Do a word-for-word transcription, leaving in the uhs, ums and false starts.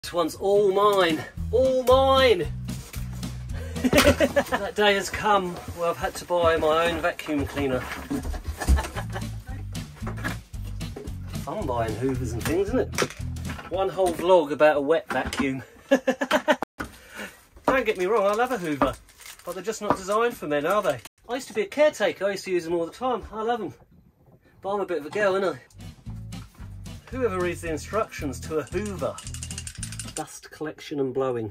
This one's all mine, all mine! That day has come where I've had to buy my own vacuum cleaner. Fun buying hoovers and things, isn't it? One whole vlog about a wet vacuum. Don't get me wrong, I love a hoover, but they're just not designed for men, are they? I used to be a caretaker, I used to use them all the time. I love them. But I'm a bit of a girl, ain't I? Whoever reads the instructions to a hoover? Dust collection and blowing.